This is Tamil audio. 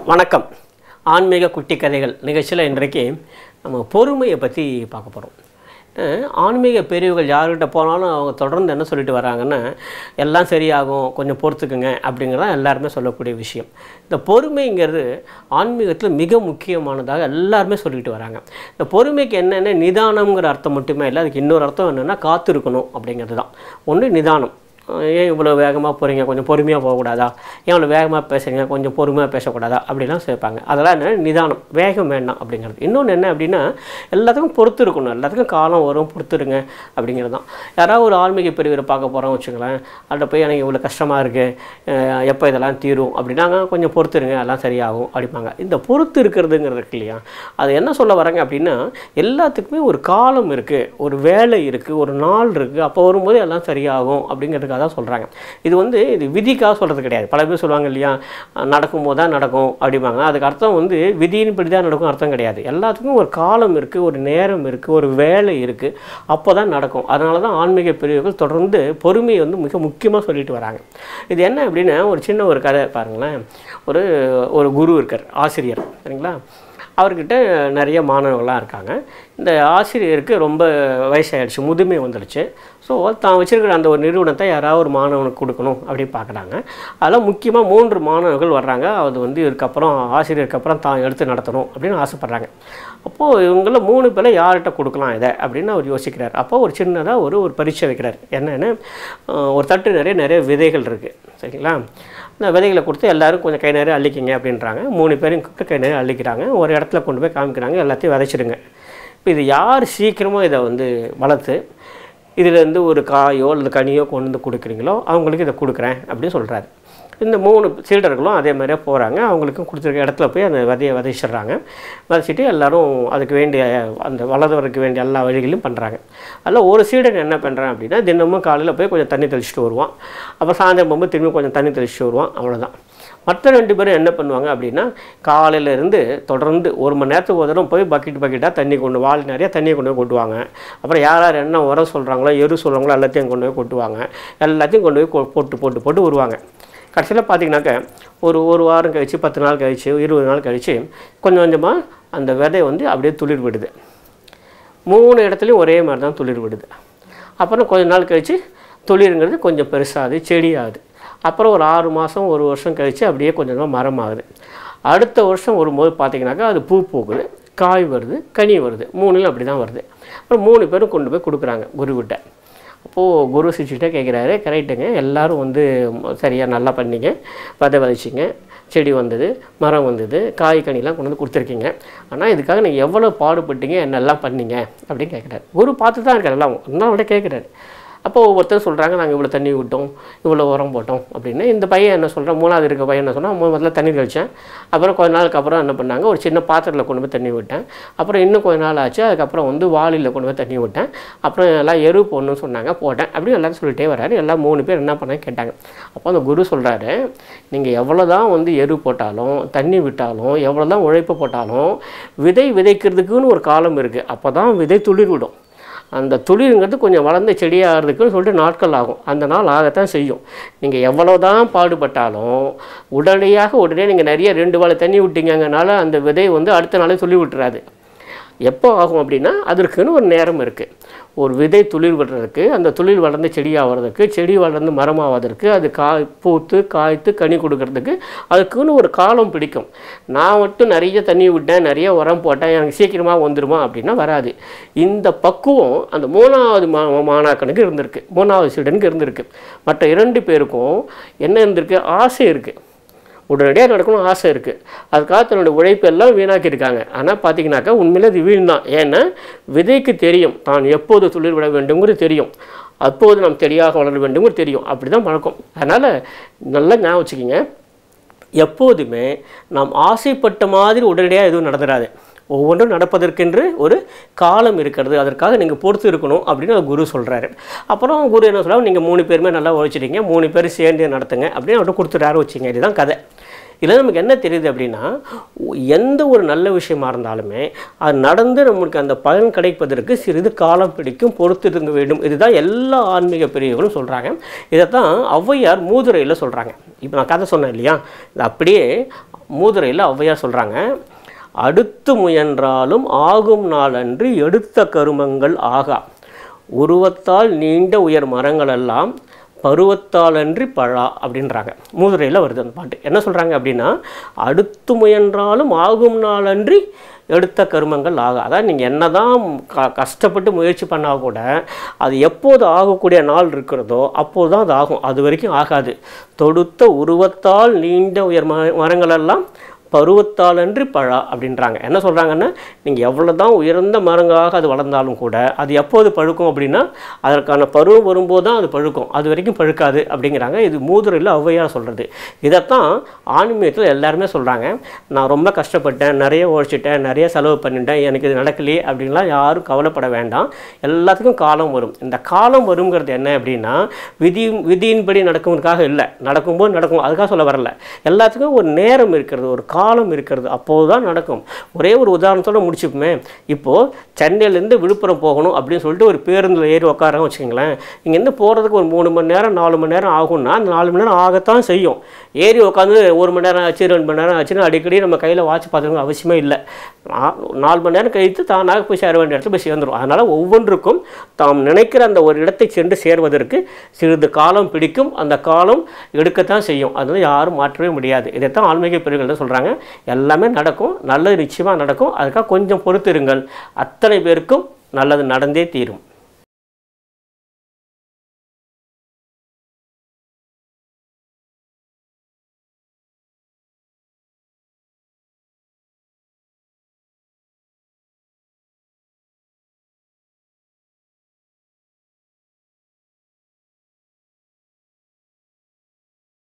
வணக்கம். ஆன்மீக குட்டி கதைகள் நிகழ்ச்சியில் இன்றைக்கு நம்ம பொறுமையை பற்றி பார்க்க போகிறோம். ஆன்மீக பெரியவர்கள் யார்கிட்ட போனாலும் அவங்க தொடர்ந்து என்ன சொல்லிட்டு வராங்கன்னா, எல்லாம் சரியாகும், கொஞ்சம் பொறுத்துக்குங்க அப்படிங்கிறதான் எல்லாருமே சொல்லக்கூடிய விஷயம். இந்த பொறுமைங்கிறது ஆன்மீகத்தில் மிக முக்கியமானதாக எல்லாருமே சொல்லிட்டு வராங்க. இந்த பொறுமைக்கு என்னென்ன நிதானம்ங்கிற அர்த்தம் மட்டுமே இல்லை, அதுக்கு இன்னொரு அர்த்தம் என்னென்னா காத்திருக்கணும் அப்படிங்கிறது தான். ஒன்று நிதானம். ஏன் இவ்வளோ வேகமாக போகிறீங்க, கொஞ்சம் பொறுமையாக போகக்கூடாதா, ஏன் இவ்வளோ வேகமாக பேசுகிறீங்க, கொஞ்சம் பொறுமையாக பேசக்கூடாதா அப்படிலாம் சேர்ப்பாங்க. அதெல்லாம் என்ன நிதானம், வேகம் வேண்டாம் அப்படிங்கிறது. இன்னொன்று என்ன அப்படின்னா, எல்லாத்துக்கும் பொறுத்து இருக்கணும், எல்லாத்துக்கும் காலம் வரும், பொறுத்துருங்க அப்படிங்கிறது தான். யாராவது ஒரு ஆன்மீக பிரிவரை பார்க்க போகிறோம் வச்சுங்களேன், அதில் போய் எனக்கு இவ்வளோ கஷ்டமாக இருக்குது, எப்போ இதெல்லாம் தீரும் அப்படின்னாங்க, கொஞ்சம் பொறுத்துருங்க எல்லாம் சரியாகும் அப்படிம்பாங்க. இந்த பொறுத்து இருக்கிறதுங்கிறது இருக்கு இல்லையா, அது என்ன சொல்ல வராங்க அப்படின்னா, எல்லாத்துக்குமே ஒரு காலம் இருக்குது, ஒரு வேலை இருக்குது, ஒரு நாள் இருக்குது, அப்போ வரும்போது எல்லாம் சரியாகும் அப்படிங்கிறதுக்காக தான் சொல்கிறாங்க. இது விதிக்காக சொல்கிறது கிடையாது. பல பேர் சொல்லுவாங்க இல்லையா, நடக்கும்போது தான் நடக்கும் அப்படிம்பாங்க. அதுக்கு அர்த்தம் விதியின் படி தான் நடக்கும் அர்த்தம் கிடையாது. எல்லாத்துக்கும் ஒரு காலம் இருக்குது, ஒரு நேரம் இருக்குது, ஒரு வேலை இருக்குது, அப்போ தான் நடக்கும். அதனால தான் ஆன்மீக பிரிவுகள் தொடர்ந்து பொறுமையை மிக முக்கியமாக சொல்லிட்டு வராங்க. இது என்ன அப்படின்னா, ஒரு சின்ன ஒரு கதை பாருங்களேன். ஒரு குரு இருக்கார், ஆசிரியர், சரிங்களா. அவர்கிட்ட நிறைய மாணவர்கள்லாம் இருக்காங்க. இந்த ஆசிரியருக்கு ரொம்ப வயசாகிடுச்சு, முதுமை வந்துடுச்சு. ஸோ தான் வச்சுருக்கிற அந்த ஒரு நிறுவனத்தை யாராவது ஒரு மாணவனுக்கு கொடுக்கணும் அப்படின்னு பார்க்குறாங்க. அதெல்லாம் முக்கியமாக 3 மாணவர்கள் வர்றாங்க. அது இதுக்கப்புறம் ஆசிரியருக்கு அப்புறம் தான் எடுத்து நடத்தணும் அப்படின்னு ஆசைப்பட்றாங்க. அப்போது இவங்களில் 3 பேரை யார்கிட்ட கொடுக்கலாம் இதை அப்படின்னு அவர் யோசிக்கிறார். அப்போது ஒரு சின்னதாக ஒரு பரீட்சை வைக்கிறார். என்னென்னு, ஒரு தட்டு நிறைய விதைகள் இருக்குது, சரிங்களா. இந்த விதைகளை கொடுத்து எல்லோரும் கொஞ்சம் கை நிறைய அள்ளிக்கிங்க அப்படின்றாங்க. 3 பேரையும் கூப்பிட்டு கை நிறைய அள்ளிக்கிறாங்க. ஒரு இடத்துல கொண்டு போய் காமிக்கிறாங்க, எல்லாத்தையும் விதைச்சிடுங்க. இப்போ இது யார் சீக்கிரமாக இதை வளர்த்து இதிலேருந்து ஒரு காயோ அல்லது கனியோ கொண்டு கொடுக்குறீங்களோ அவங்களுக்கு இதை கொடுக்குறேன் அப்படின்னு சொல்கிறாரு. இந்த 3 சீடர்களும் அதே மாதிரியே போகிறாங்க. அவங்களுக்கும் கொடுத்துருக்க இடத்துல போய் அந்த விதையை விதைச்சிட்றாங்க. விதைச்சிட்டு எல்லோரும் அதுக்கு வேண்டிய அந்த வளர்வதற்கு வேண்டிய எல்லா வழிகளையும் பண்ணுறாங்க. அதில் ஒரு சீடன் என்ன பண்ணுறான் அப்படின்னா, தினமும் காலையில் போய் கொஞ்சம் தண்ணி தெளிச்சுட்டு வருவான். அப்புறம் சாயந்தரம் போகும்போது திரும்பி கொஞ்சம் தண்ணி தெளிச்சுட்டு வருவான், அவ்வளோதான். மற்ற 2 பேரும் என்ன பண்ணுவாங்க அப்படின்னா, காலையிலேருந்து தொடர்ந்து 1 மணி நேரத்துக்கு ஒரு தடவை போய் பக்கெட்டாக தண்ணி வாளி நிறைய தண்ணியை கொண்டு போய் கொட்டுவாங்க. அப்புறம் யார் என்ன உரம் சொல்கிறாங்களோ, எரு சொல்கிறாங்களோ எல்லாத்தையும் கொண்டு போய் கொட்டுவாங்க. எல்லாத்தையும் கொண்டு போய் போட்டு வருவாங்க. கடைசியில் பார்த்திங்கனாக்கா ஒரு வாரம் கழித்து, 10 நாள் கழித்து, 20 நாள் கழித்து கொஞ்சம் கொஞ்சமாக அந்த விதை அப்படியே துளிர் விடுது. 3 இடத்துலையும் ஒரே மாதிரி தான் துளிர் விடுது. அப்புறம் கொஞ்சம் நாள் கழித்து துளிருங்கிறது கொஞ்சம் பெருசாகுது, செடியாகுது. அப்புறம் ஒரு 6 மாதம், 1 வருஷம் கழித்து அப்படியே கொஞ்சம் கொஞ்சமாக மரமாகுது. அடுத்த வருஷம் வரும்போது பார்த்திங்கனாக்கா அது பூ பூக்குது, காய் வருது, கனி வருது. 3லும் அப்படி தான் வருது. அப்புறம் 3 பேரும் கொண்டு போய் கொடுக்குறாங்க குருக்கிட்ட. அப்போது குரு சிரிச்சுட்டே கேட்குறாரு, கரெக்டுங்க, எல்லோரும் சரியாக நல்லா பண்ணிங்க, விதைச்சிங்க, செடி வந்தது, மரம் வந்தது, காய் கனிலாம் கொண்டு கொடுத்துருக்கீங்க. ஆனால் இதுக்காக நீங்கள் எவ்வளோ பாடுபட்டீங்க, என்னெல்லாம் பண்ணீங்க அப்படின்னு கேட்குறாரு. குரு பார்த்து தான் இருக்கார், எல்லாம் இன்னும் அவங்கள்ட்ட கேட்குறாரு. அப்போது ஒவ்வொருத்தரும் சொல்கிறாங்க, நாங்கள் இவ்வளோ தண்ணி விட்டோம், இவ்வளோ உரம் போட்டோம் அப்படின்னு. இந்த பையன் என்ன சொல்கிறான், 3வது இருக்க பையன் என்ன சொன்னால், முதல்ல தண்ணி தெளித்தேன், அப்புறம் கொஞ்ச நாளுக்கு அப்புறம் என்ன பண்ணாங்க, ஒரு சின்ன பாத்திரத்தில் கொண்டு போய் தண்ணி விட்டேன், அப்புறம் இன்னும் கொஞ்ச நாள் ஆச்சு, அதுக்கப்புறம் வாளியில் கொண்டு போய் தண்ணி விட்டேன், அப்புறம் எல்லாம் எரு போடணும்னு சொன்னாங்க, போட்டேன் அப்படின்னு எல்லோரும் சொல்லிட்டே வராரு. எல்லாம் 3 பேர் என்ன பண்ணாங்க கேட்டாங்க. அப்போ அந்த குரு சொல்கிறாரு, நீங்கள் எவ்வளோ தான் எரு போட்டாலும், தண்ணி விட்டாலும், எவ்வளோ தான் உழைப்பு போட்டாலும், விதைக்கிறதுக்குன்னு ஒரு காலம் இருக்குது. அப்போ தான் விதை துளிர் விடும். அந்த துளிருங்கிறது கொஞ்சம் வளர்ந்த செடியாகிறதுக்குன்னு சொல்லிட்டு நாட்கள் ஆகும். அந்த நாள் ஆகத்தான் செய்யும். நீங்கள் எவ்வளோ தான் பாடுபட்டாலும் உடனே நீங்கள் நிறைய 2 வாழை தண்ணி விட்டீங்கனால அந்த விதை அடுத்த நாளே துளி விட்டுறாது. எப்போ ஆகும் அப்படின்னா, அதற்குன்னு ஒரு நேரம் இருக்குது. ஒரு விதை துளிர் விடுறதுக்கு, அந்த துளிர் வளர்ந்து செடியாகிறதுக்கு, செடி வளர்ந்து மரமாவதற்கு, அது பூத்து காய்த்து கனி கொடுக்கறதுக்கு அதுக்குன்னு ஒரு காலம் பிடிக்கும். நான் மட்டும் நிறைய தண்ணி விட்டேன், நிறைய உரம் போட்டேன், எனக்கு சீக்கிரமாக வந்துடுமா அப்படின்னா வராது. இந்த பக்குவம் அந்த 3வது மாணாக்கனுக்கு இருந்திருக்கு, 3வது சீடனுக்கு இருந்திருக்கு. மற்ற 2 பேருக்கும் என்ன இருந்திருக்கு, ஆசை இருக்குது, உடனடியாக நடக்கணும் ஆசை இருக்குது. அதுக்காக தன்னுடைய உழைப்பெல்லாம் வீணாக்கியிருக்காங்க. ஆனால் பார்த்திங்கனாக்கா உண்மையிலே அது வீண் தான். ஏன்னா விதைக்கு தெரியும் தான் எப்போது துளிர் விட வேண்டும்ங்கிறது தெரியும், அப்போது நாம் செடியாக வளர வேண்டும்ங்கிறது தெரியும். அப்படி தான் பழக்கம். அதனால் நல்லா ஞாபகம் வச்சுக்கிங்க, எப்போதுமே நாம் ஆசைப்பட்ட மாதிரி உடனடியாக எதுவும் நடந்துடாது. ஒவ்வொன்றும் நடப்பதற்கென்று ஒரு காலம் இருக்கிறது, அதற்காக நீங்கள் பொறுத்து இருக்கணும் அப்படின்னு குரு சொல்கிறாரு. அப்புறம் குரு என்ன சொல்கிறார், நீங்கள் 3 பேருமே நல்லா உழைச்சிட்டீங்க, 3 பேர் சேர்ந்து நடத்துங்க அப்படின்னு அவர்கிட்ட கொடுத்துட்டாரு வச்சுங்க. இதுதான் கதை. இதில் நமக்கு என்ன தெரியுது அப்படின்னா, எந்த ஒரு நல்ல விஷயமா இருந்தாலுமே அது நடந்து நம்மளுக்கு அந்த பலன் கிடைப்பதற்கு சிறிது காலம் பிடிக்கும், பொறுத்து இருக்க வேண்டும். இதுதான் எல்லா ஆன்மீக பிரிவுகளும் சொல்கிறாங்க. இதை தான் ஔவையார் மூதுரையில் சொல்கிறாங்க. இப்போ நான் கதை சொன்னேன் இல்லையா, இது அப்படியே மூதுரையில் ஔவையார் சொல்கிறாங்க, அடுத்து முயன்றாலும் ஆகும் நாளன்று எடுத்த கருமங்கள் ஆகா, உருவத்தால் நீண்ட உயர் மரங்களெல்லாம் பருவத்தாலன்றி பழா அப்படின்றாங்க. மூதுரையில் வருது அந்த பாட்டு. என்ன சொல்கிறாங்க அப்படின்னா, அடுத்து முயன்றாலும் ஆகும் நாளன்றி எடுத்த கருமங்கள் ஆகா. அதான் நீங்கள் என்ன தான் கஷ்டப்பட்டு முயற்சி பண்ணால் கூட அது எப்போது ஆகக்கூடிய நாள் இருக்கிறதோ அப்போது தான் அது ஆகும். அது வரைக்கும் ஆகாது. தொடுத்த உருவத்தால் நீண்ட உயர் மரங்களெல்லாம் பருவத்தாலன்றி பழா அப்படின்றாங்க. என்ன சொல்கிறாங்கன்னா, நீங்கள் எவ்வளோ தான் உயர்ந்த மரங்களாக அது வளர்ந்தாலும் கூட அது எப்போது பழுக்கும் அப்படின்னா அதற்கான பருவம் வரும்போது தான் அது பழுக்கும், அது வரைக்கும் பழுக்காது அப்படிங்கிறாங்க. இது மூதுரையில் ஔவையார் சொல்கிறது. இதைத்தான் ஆன்மீகத்தில் எல்லாருமே சொல்கிறாங்க. நான் ரொம்ப கஷ்டப்பட்டேன், நிறைய உழைச்சிட்டேன், நிறைய செலவு பண்ணிட்டேன், எனக்கு இது நடக்கலையே அப்படின்லாம் யாரும் கவலைப்பட வேண்டாம். எல்லாத்துக்கும் காலம் வரும். இந்த காலம் வருங்கிறது என்ன அப்படின்னா விதியின்படி நடக்கும்காக இல்லை, நடக்கும்போது நடக்கும் அதுக்காக சொல்ல வரல. எல்லாத்துக்கும் ஒரு நேரம் இருக்கிறது, ஒரு காலம் இருக்கிறது, அப்போது தான் நடக்கும். ஒரே ஒரு உதாரணத்தோடு முடிச்சுப்போமே. இப்போது சென்னையிலேருந்து விழுப்புரம் போகணும் அப்படின்னு சொல்லிட்டு ஒரு பேருந்தில் ஏறி உட்காரங்க வச்சுக்கோங்களேன். இங்கேருந்து போகிறதுக்கு ஒரு 3 மணி நேரம் 4 மணி நேரம் ஆகும்னா அந்த 4 மணி நேரம் ஆகத்தான் செய்யும். ஏறி உட்காந்து 1 மணி நேரம் ஆச்சு 2 மணி நேரம் ஆச்சுன்னு அடிக்கடி நம்ம கையில் வாட்ச் பார்த்துக்கணும் அவசியமே இல்லை. 4 மணி நேரம் கழித்து தானாக போய் சேர வேண்டிய இடத்துல போய் சேர்ந்துடும். அதனால் ஒவ்வொன்றுக்கும் தாம் நினைக்கிற அந்த ஒரு இடத்தை சென்று சேர்வதற்கு சிறிது காலம் பிடிக்கும். அந்த காலம் எடுக்கத்தான் செய்யும். அதனால் யாரும் மாற்றவே முடியாது. இதைத்தான் ஆன்மீக பெரியவர்கள் தான் சொல்கிறாங்க. எல்லாமே நடக்கும், நல்லது நிச்சயமாக நடக்கும். அதுக்காக கொஞ்சம் பொறுத்திருங்கள், அத்தனை பேருக்கும் நல்லது நடந்தே தீரும்.